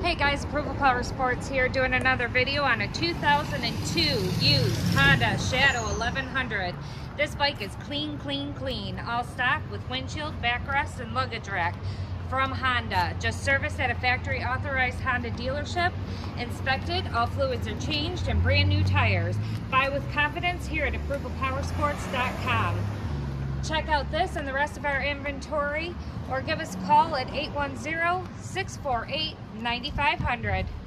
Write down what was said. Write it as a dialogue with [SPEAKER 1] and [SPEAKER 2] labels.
[SPEAKER 1] Hey guys, Approval Power Sports here doing another video on a 2002 used Honda Shadow 1100. This bike is clean, all stock with windshield, backrest, and luggage rack from Honda. Just serviced at a factory authorized Honda dealership, inspected, all fluids are changed, and brand new tires. Buy with confidence here at ApprovalPowersports.com. Check out this and the rest of our inventory or give us a call at 810-648-9500.